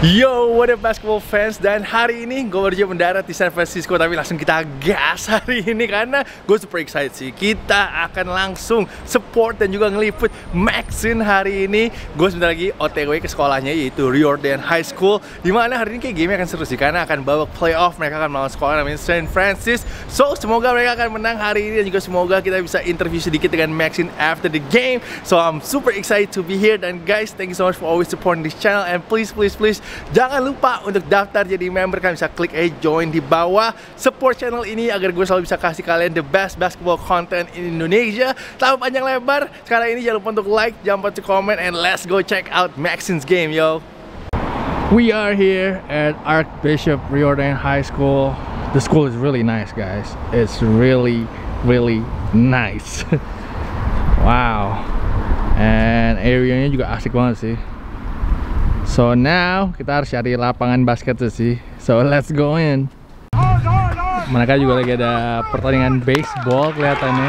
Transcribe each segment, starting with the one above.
Yo, what up basketball fans? Dan hari ini gue baru aja mendarat di San Francisco, tapi langsung kita gas hari ini karena gue super excited sih. Kita akan langsung support dan juga ngeliput Maxine hari ini. Gue sebentar lagi OTW ke sekolahnya, yaitu Riordan High School, dimana hari ini kayak game akan seru sih karena akan babak playoff. Mereka akan melawan sekolah namanya St. Francis. So semoga mereka akan menang hari ini dan juga semoga kita bisa interview sedikit dengan Maxine after the game. So I'm super excited to be here. Dan guys, thank you so much for always supporting this channel, and please jangan lupa untuk daftar jadi member. Kalian bisa klik join di bawah, support channel ini agar gue selalu bisa kasih kalian the best basketball content in Indonesia. Tanpa panjang lebar, sekarang ini jangan lupa untuk like, jangan lupa untuk comment, and let's go check out Maxine's game, yo. We are here at Archbishop Riordan High School. The school is really nice, guys. It's really nice. Wow. And area-nya juga asik banget sih. So now kita harus cari lapangan basket tuh sih. So let's go in. Mereka juga lagi ada pertandingan baseball kelihatannya.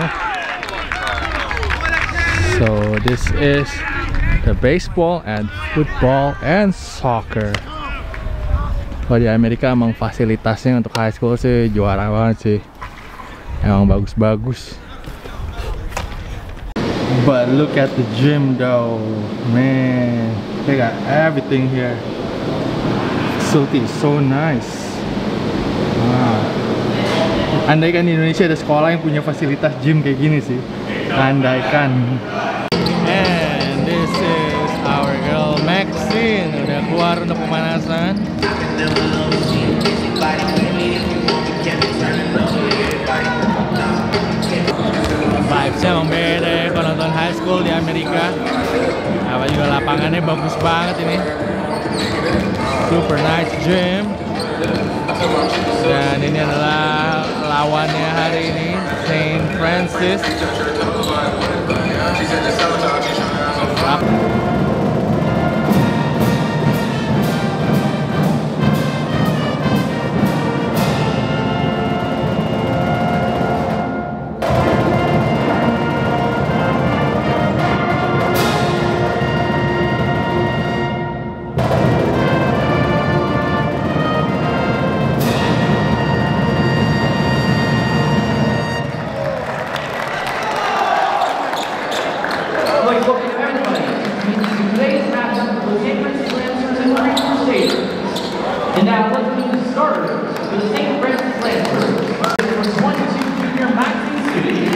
So this is the baseball and football and soccer. Kalau di Amerika emang fasilitasnya untuk high school sih juara banget sih. Emang bagus-bagus. But look at the gym though, man. They got everything here. Facility is so nice. Wow. Andaikan di Indonesia ada sekolah yang punya fasilitas gym kayak gini sih. Andaikan. And this is our girl Maxine. Udah keluar untuk pemanasan. Vibes-nya emang beda ya kalau nonton high school di Amerika. Apa juga lapangannya bagus banget ini. Super nice gym. Dan ini adalah lawannya hari ini, St. Francis. And now let's meet the starters for the St. Francis Lancers. Number 22 junior Maxine Sudi.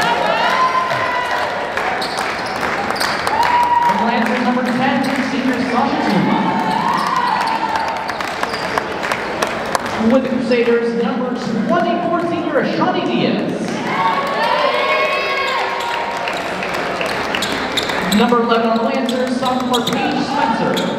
From Lancers, number 10 senior Sasha Zuma. With the Crusaders, number 24 senior Ashani Diaz. Number 11 on the Lancers, sophomore Paige Spencer.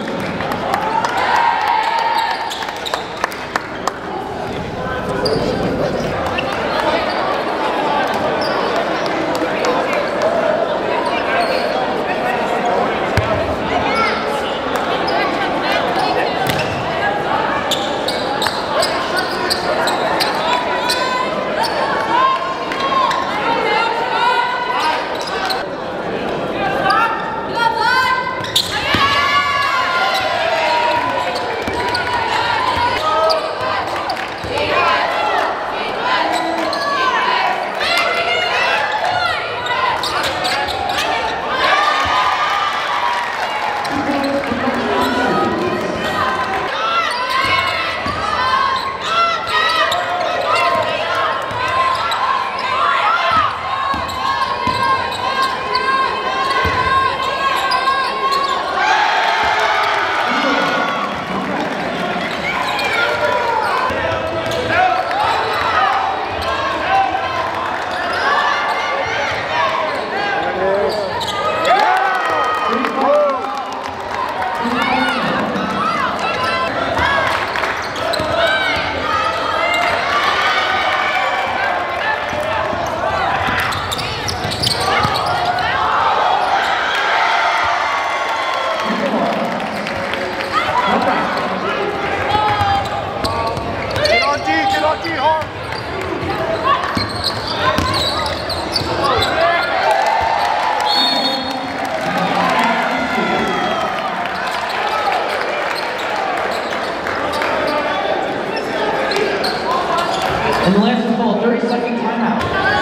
And the Lancers call a 30-second timeout.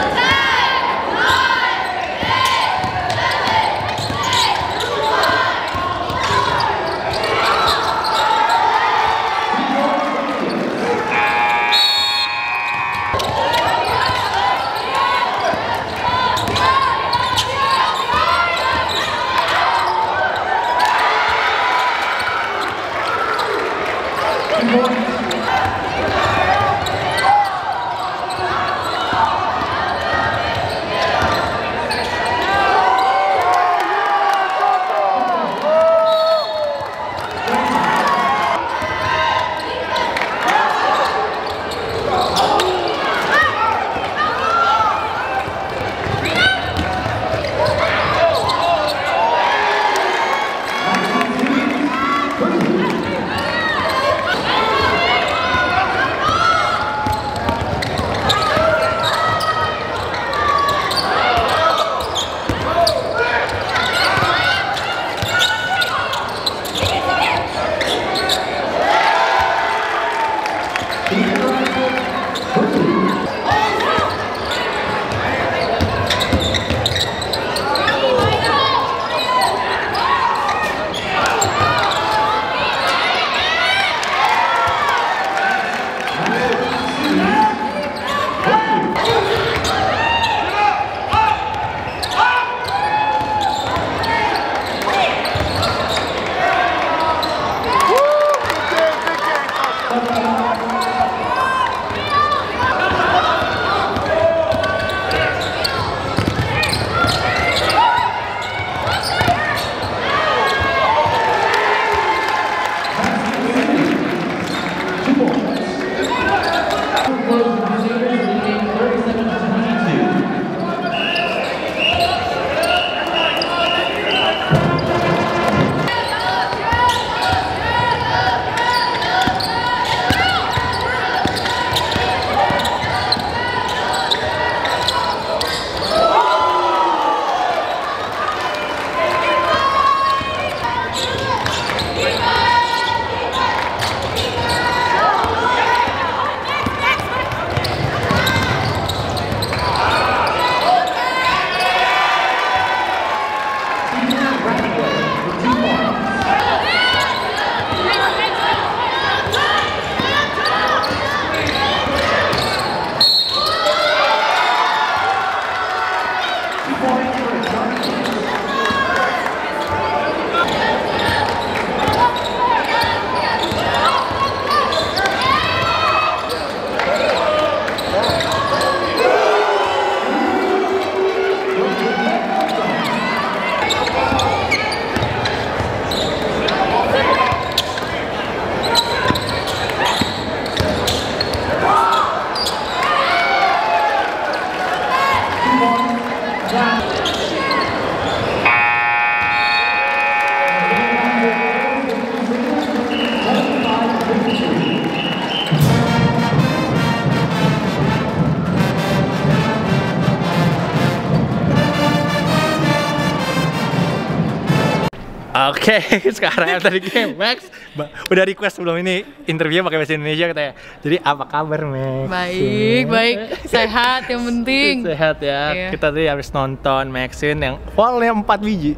Oke, sekarang tadi game Max udah request sebelum ini interview pakai bahasa Indonesia katanya. Jadi apa kabar Max? Baik, baik, sehat yang penting. Sehat ya. Iya. Kita tadi habis nonton Maxin yang wallnya 4 biji.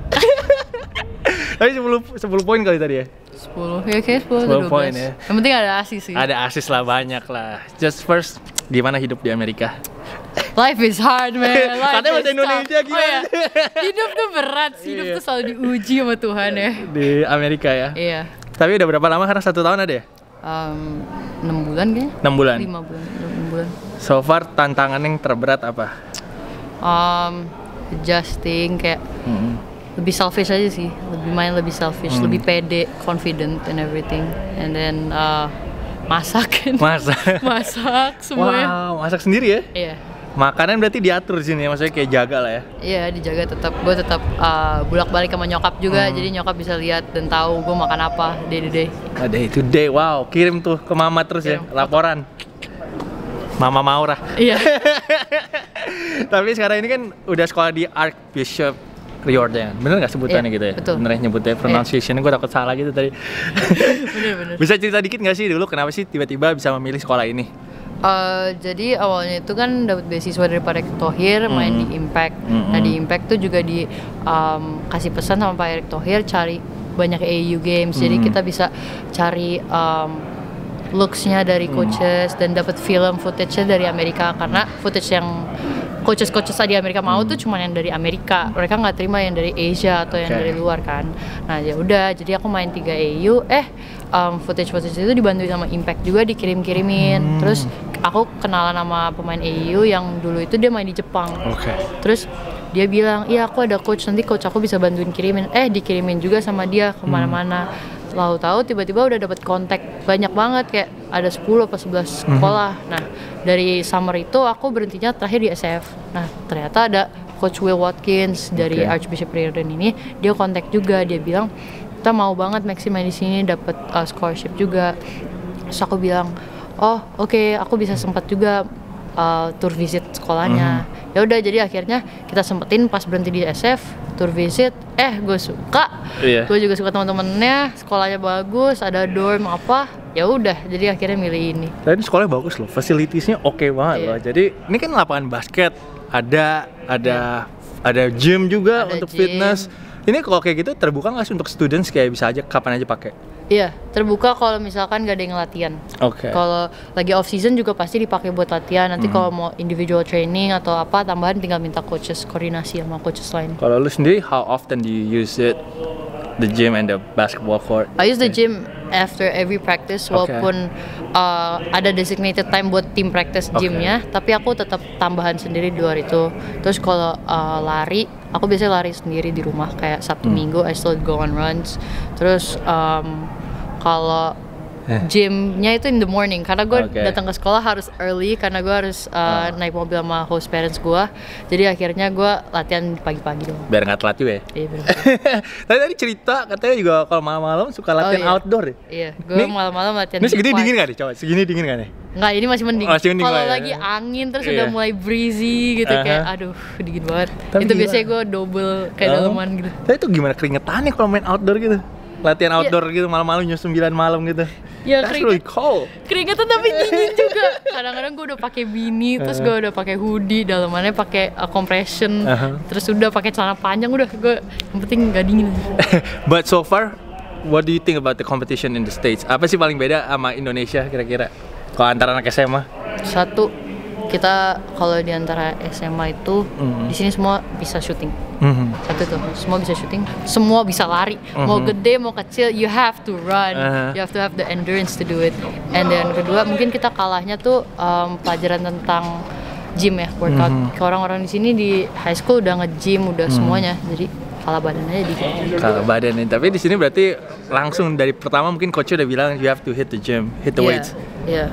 Tapi 10 poin kali tadi ya. 10, ya kayak 10 10 poin ya. Yang penting ada asis sih. Ada asis lah, banyak lah. Just first, gimana hidup di Amerika? Life is hard man. Life Katanya bahasa is Indonesia tough. gimana? Oh, ya. Hidup tuh berat sih, hidup tuh selalu diuji sama Tuhan ya. Di Amerika ya. Iya. Tapi udah berapa lama? Karena 1 tahun ada ya? 6 bulan kayaknya. 6 bulan. 5 bulan, 6 bulan. So far tantangan yang terberat apa? Adjusting kayak lebih selfish aja sih, lebih selfish, lebih pede, confident and everything, and then masak, masak semuanya. Wow, masak sendiri ya? Iya. Makanan berarti diatur di sini ya, maksudnya kayak jaga lah ya. Iya, dijaga tetap. Gue tetap bolak-balik sama nyokap juga, jadi nyokap bisa lihat dan tahu gue makan apa day to day. Day to day, wow. Kirim tuh ke mama terus ya, laporan. Mama Maura. Iya. Tapi sekarang ini kan udah sekolah di Archbishop Riordan. Bener nggak sebutannya Iya, gitu ya? betul. Bener nyebutnya, pronunciation-nya gue takut salah gitu tadi. Bener-bener. Bisa cerita dikit nggak sih dulu kenapa sih tiba-tiba bisa memilih sekolah ini? Jadi awalnya itu kan dapat beasiswa dari Pak Erick Thohir, main di Impact. Nah di Impact tuh juga kasih pesan sama Pak Erick Thohir cari banyak AAU games. Jadi kita bisa cari looks-nya dari coaches dan dapat film footage-nya dari Amerika, karena footage yang coaches di Amerika mau tuh cuma yang dari Amerika. Mereka nggak terima yang dari Asia atau yang dari luar kan. Nah ya udah, jadi aku main 3 AAU. Footage itu dibantu sama Impact juga, dikirim-kirimin. Terus aku kenalan sama pemain AAU yang dulu itu dia main di Jepang. Terus dia bilang, iya aku ada coach, nanti coach aku bisa bantuin kirimin. Dikirimin juga sama dia kemana-mana. Lalu tahu tiba-tiba udah dapat kontak banyak banget, kayak ada 10 atau 11 sekolah. Nah dari summer itu aku berhentinya terakhir di SF. Nah ternyata ada coach Will Watkins dari Archbishop Riordan ini, dia kontak juga, dia bilang kita mau banget Maxi main di sini, dapat scholarship juga. Terus aku bilang, oke, aku bisa sempat juga tour visit sekolahnya. Ya udah, jadi akhirnya kita sempetin pas berhenti di SF tour visit. Gue suka, gue juga suka teman-temannya, sekolahnya bagus, ada dorm apa. Ya udah, jadi akhirnya milih ini. Tadi sekolahnya bagus loh, facilitiesnya oke banget loh. Jadi ini kan lapangan basket, ada gym juga untuk fitness. Ini kalau kayak gitu terbuka nggak sih untuk students, kayak bisa aja kapan aja pakai? Iya, terbuka kalau misalkan gak ada yang latihan. Kalau lagi off season juga pasti dipakai buat latihan. Nanti kalau mau individual training atau apa tambahan tinggal minta coaches, koordinasi sama coaches lain. Kalau lu sendiri, how often do you use it? The gym and the basketball court? I use the gym after every practice, walaupun ada designated time buat team practice gymnya, tapi aku tetap tambahan sendiri di luar itu. Terus kalau lari, aku biasanya lari sendiri di rumah, kayak Sabtu Minggu I still go on runs. Terus kalau gymnya itu in the morning, karena gue datang ke sekolah harus early, karena gue harus naik mobil sama host parents gue. Jadi akhirnya gue latihan pagi-pagi dong. Biar nggak telat juga ya? Iya benar. Tadi cerita katanya juga kalau malam-malam suka latihan outdoor ya? Iya, gue malam-malam latihan. Ini segini dingin nggak nih? Coba, segini dingin nggak nih? Nggak, ini masih mending. Kalau lagi angin terus udah mulai breezy gitu, kayak aduh dingin banget. Itu biasanya gue double kayak daleman gitu. Tapi itu gimana keringetannya kalau main outdoor gitu? Latihan outdoor gitu malam-malam jam 9 malam gitu. Ya, that's really cold. Keringetan tapi dingin juga. Kadang-kadang gue udah pakai beanie, terus gue udah pakai hoodie, dalamannya pakai compression, terus udah pakai celana panjang, udah gue yang penting nggak dingin. But so far, what do you think about the competition in the States? Apa sih paling beda sama Indonesia kira-kira? Kalau antara anak SMA? Satu, kita kalau di antara SMA itu di sini semua bisa syuting. Satu tuh, semua bisa syuting, semua bisa lari. Mau gede mau kecil, you have to run, you have to have the endurance to do it. And then kedua, mungkin kita kalahnya tuh pelajaran tentang gym ya, workout. Orang-orang di sini di high school udah nge-gym, udah semuanya, jadi kalah badan aja dikit. Kalah badan nih, tapi di sini berarti langsung dari pertama mungkin coach udah bilang you have to hit the gym, hit the weights. Iya.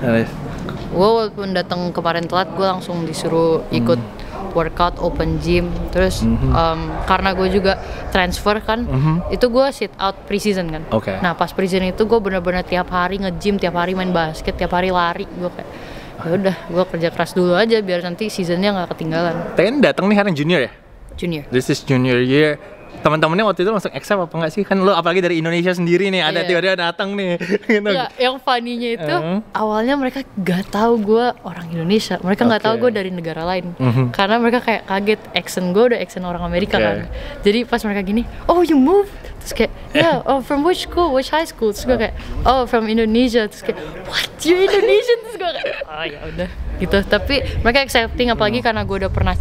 Gue walaupun datang kemarin telat, gue langsung disuruh ikut workout open gym. Terus karena gue juga transfer kan, itu gue sit out preseason kan. Nah pas preseason itu gue bener-bener tiap hari nge-gym, tiap hari main basket, tiap hari lari. Gue kayak ya udah, gue kerja keras dulu aja biar nanti seasonnya nggak ketinggalan. Tapi datang nih karena junior ya? Junior. This is junior year. Teman-temannya waktu itu langsung accept apa enggak sih? Kan lo apalagi dari Indonesia sendiri nih, ada tiba-tiba datang nih. Gitu. Ya, yang funny-nya itu awalnya mereka gak tahu gue orang Indonesia, mereka gak tahu gue dari negara lain, karena mereka kayak kaget accent gue udah accent orang Amerika kan. Jadi pas mereka gini, oh you moved, terus kayak from which school, which high school, terus gue kayak from Indonesia, terus kayak what, you Indonesian, terus gue kayak ya udah gitu. Tapi mereka accepting, apalagi karena gue udah pernah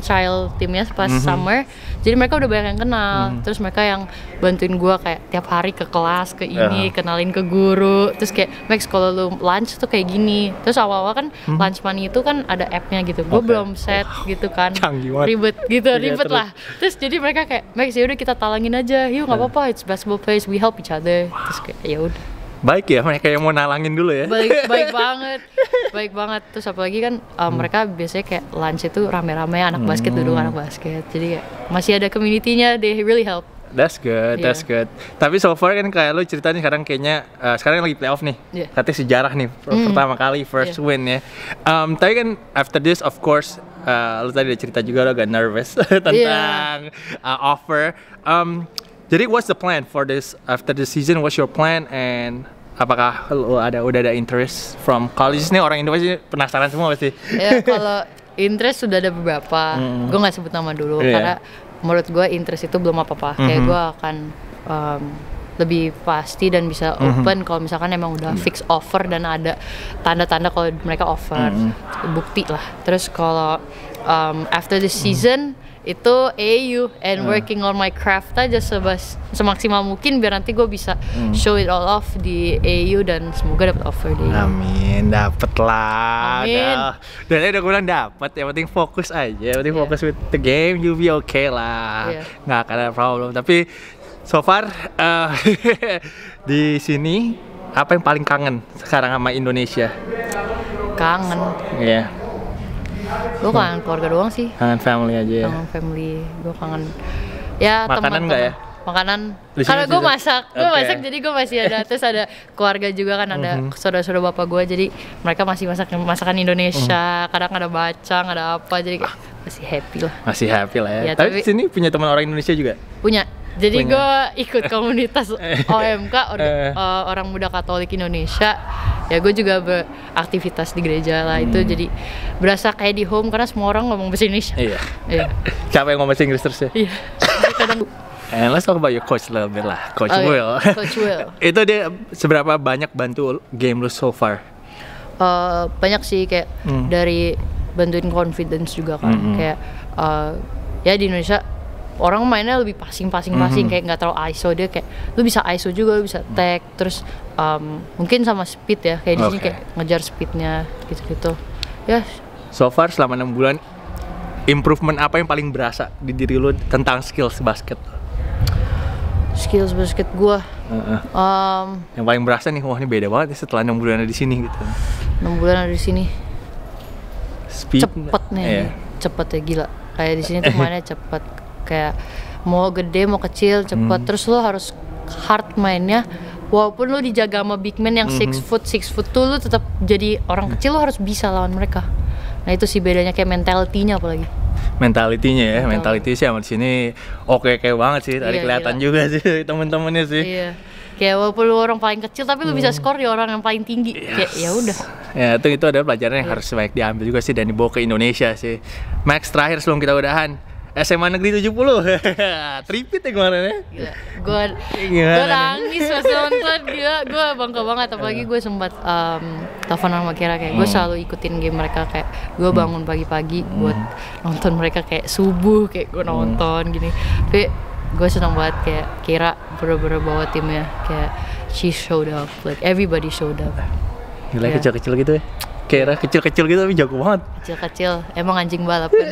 timnya pas summer, jadi mereka udah banyak yang kenal. Terus mereka yang bantuin gue kayak tiap hari ke kelas, ke ini, kenalin ke guru. Terus kayak Max kalau lu lunch tuh kayak gini. Terus awal-awal kan lunch money itu kan ada app-nya gitu. Gue belum set gitu kan. Ribet gitu, ribet lah. Terus jadi mereka kayak Max ya udah kita talangin aja. Yuk nggak apa-apa, it's basketball place, we help each other. Terus kayak ya udah. Baik ya, mereka yang mau nalangin dulu ya. Baik banget. Terus apalagi kan mereka biasanya kayak lunch itu rame-rame anak basket, duduk anak basket. Jadi kayak masih ada community-nya, they really help. That's good, that's good. Tapi so far kan kayak lo ceritanya sekarang kayaknya sekarang lagi playoff nih. Katanya sejarah nih, pertama kali first win ya. Tapi kan after this of course lo tadi udah cerita juga lo agak nervous tentang offer. Jadi what's the plan for this after the season? What's your plan and apakah lu udah ada interest from college nih? Orang Indonesia penasaran semua pasti. Ya kalau interest sudah ada beberapa. Gue nggak sebut nama dulu karena menurut gue interest itu belum apa-apa. Kayak gue akan lebih pasti dan bisa open kalau misalkan emang udah fix offer dan ada tanda-tanda kalau mereka offer, bukti lah. Terus kalau after the season itu AU and working on my craft aja semaksimal mungkin biar nanti gue bisa show it all off di AU dan semoga dapat offer di AU. Amin, dapet lah. Amin. Dan udah gue bilang dapet, yang penting fokus aja, yang penting fokus with the game, you'll be okay lah. Nggak akan ada problem. Tapi so far di sini apa yang paling kangen sekarang sama Indonesia? Kangen. Iya. Gue kangen keluarga doang sih. Kangen family aja ya. Kangen family. Gue kangen. Ya makanan nggak ya? Makanan. Di sini Karena gue juga? masak. Gue masak jadi gue masih ada. Terus ada keluarga juga kan ada saudara-saudara bapak gue. Jadi mereka masih masak masakan Indonesia. Kadang ada bacang, ada apa. Jadi kayak masih happy lah. Masih happy lah ya. Ya, tapi tapi di sini punya teman orang Indonesia juga? Punya. Jadi Punya. gue ikut komunitas OMK Orang Muda Katolik Indonesia. Ya gue juga beraktivitas di gereja lah itu jadi berasa kayak di home karena semua orang ngomong bahasa Indonesia. Iya. Iya. Siapa yang ngomong bahasa Inggris terus ya? Iya. Kadang And let's talk about your coach a little bit lah, Coach Will. Coach Will. Itu dia seberapa banyak bantu game lu so far? Banyak sih kayak dari bantuin confidence juga kan. Kayak ya di Indonesia orang mainnya lebih passing kayak nggak terlalu ISO, dia kayak lu bisa ISO juga, lu bisa tag, terus mungkin sama speed ya, kayak di sini kayak ngejar speednya gitu-gitu. Ya. So far selama 6 bulan improvement apa yang paling berasa di diri lu tentang skills basket? Skills basket gua. Yang paling berasa nih, wah ini beda banget nih setelah 6 bulan ada di sini gitu. 6 bulan ada di sini. Speed. Cepet nih, cepet ya gila. Kayak di sini tuh mainnya cepet. Kayak mau gede mau kecil cepet. Terus lo harus hard mainnya. Walaupun lo dijaga sama big man yang 6 foot tuh, lo tetap jadi orang kecil, lo harus bisa lawan mereka. Nah itu sih bedanya, kayak mentality-nya apalagi. Mentality-nya ya, mentality sih sama di sini oke banget sih. Tadi kelihatan gila. juga sih temen-temennya sih. Iya. Kayak walaupun lu orang paling kecil tapi lu bisa skor di orang yang paling tinggi. Kayak ya udah. Ya itu adalah pelajaran yang harus baik diambil juga sih dan dibawa ke Indonesia sih. Max, terakhir sebelum kita udahan, SMA Negeri 70 tripit ya kemarin ya. Gue nangis pas nonton, gue bangga banget. Apalagi gue sempat telepon sama Kira, kayak gue selalu ikutin game mereka. Kayak gue bangun pagi-pagi buat nonton mereka, kayak subuh kayak gue nonton gini. Tapi gue senang banget kayak Kira bener-bener bawa timnya, kayak she showed up, like everybody showed up. Gila kecil-kecil gitu ya. Kira kecil-kecil gitu tapi jago banget. Kecil-kecil, emang anjing balapan.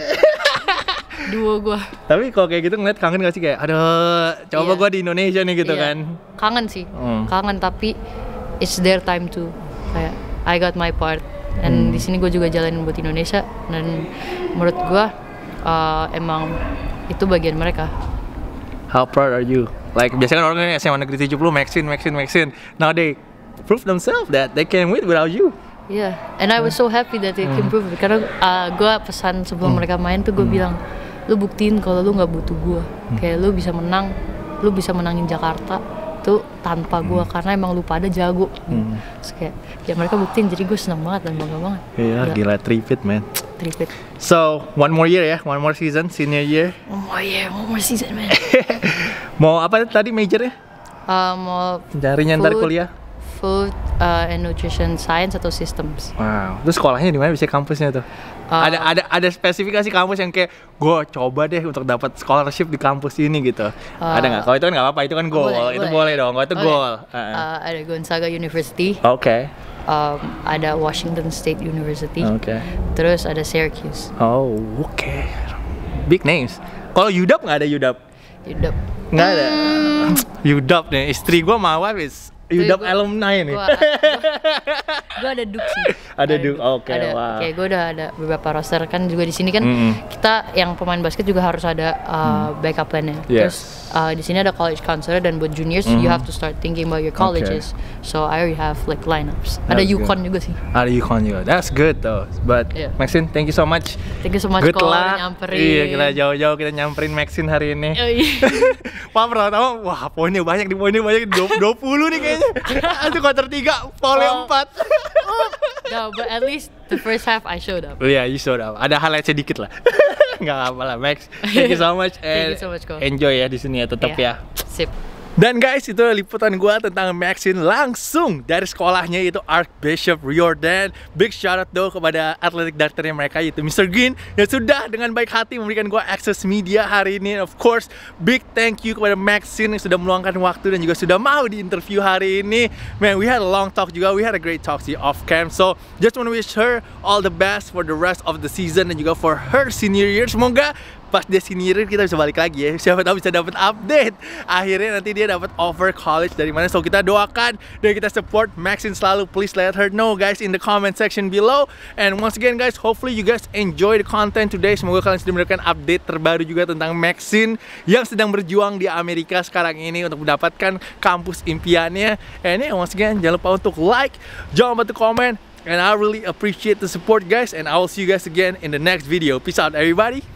Duo gue. Tapi kalau kayak gitu ngeliat kangen gak sih, kayak aduh coba gue di Indonesia nih gitu kan. Kangen sih, kangen, tapi it's their time too. Kayak I got my part, and di sini gue juga jalanin buat Indonesia, dan menurut gue emang itu bagian mereka. How proud are you? Like biasanya kan orang SMA Negeri 70 Maxin. Now they prove themselves that they can win without you. Yeah, and I was so happy that they can prove it. Karena gue pesan sebelum mereka main tuh, gue bilang, lu buktiin kalau lu nggak butuh gue. Kayak lu bisa menang, lu bisa menangin Jakarta tuh tanpa gue, karena emang lu pada jago. Terus kayak ya mereka buktiin, jadi gue senang banget dan bangga banget. Iya, gila tripit man. Tripit. So one more year ya, one more season, senior year. One more season man. Mau apa tadi majornya? Mau carinya ntar kuliah. Food and Nutrition Science atau Systems. Wow. Terus sekolahnya di mana, bisa kampusnya tuh? Ada spesifikasi kampus yang kayak gue coba deh untuk dapat scholarship di kampus ini gitu. Ada nggak? Kalau itu kan nggak apa-apa, itu kan goal. Itu boleh dong. Kalau itu goal. Ada Gonzaga University. Oke. Ada Washington State University. Oke. Terus ada Syracuse. Oh, oke. Big names. Kalau UW nggak ada UW? UW. Nggak ada. UW nih. Istri gue sama wife is UW alumni nih. Gue ada Duke sih. Ada Duke, oke. Wow. Kayak gue udah ada beberapa roster kan juga di sini kan. Kita yang pemain basket juga harus ada backup plan-nya. Terus di sini ada college counselor, dan buat juniors you have to start thinking about your colleges. So I already have like lineups. Ada UConn juga sih. Ada UConn juga. That's good though. But Maxine, thank you so much. Thank you so much. Good luck. Nyamperin. Iya, kita jauh-jauh kita nyamperin Maxine hari ini. Wah, pertama wah poinnya banyak, di 20 nih kayaknya. Itu quarter 3, volley 4. No, but at least the first half I showed up. Yeah, you showed up. Ada highlight sedikit lah. Nggak apa lah, Max. Thank you so much. Thank you so much, Ko. Enjoy ya di sini ya, tetap ya. Sip. Dan guys, itu liputan gua tentang Maxine langsung dari sekolahnya, yaitu Archbishop Riordan. Big shout out dong kepada athletic directornya mereka, yaitu Mr. Green, yang sudah dengan baik hati memberikan gua akses media hari ini. Of course, big thank you kepada Maxine yang sudah meluangkan waktu dan juga sudah mau di interview hari ini. Man, we had a long talk juga, we had a great talk sih off cam. So just want to wish her all the best for the rest of the season dan juga for her senior year. Semoga pas dia senior kita bisa balik lagi ya. Siapa tahu bisa dapat update. Akhirnya nanti dia dapat offer college dari mana. So kita doakan dan kita support Maxine selalu. Please let her know guys in the comment section below. And once again guys, hopefully you guys enjoy the content today. Semoga kalian sudah mendapatkan update terbaru juga tentang Maxine yang sedang berjuang di Amerika sekarang ini untuk mendapatkan kampus impiannya. And yeah, once again jangan lupa untuk like, jangan lupa untuk comment. And I really appreciate the support guys. And I will see you guys again in the next video. Peace out everybody.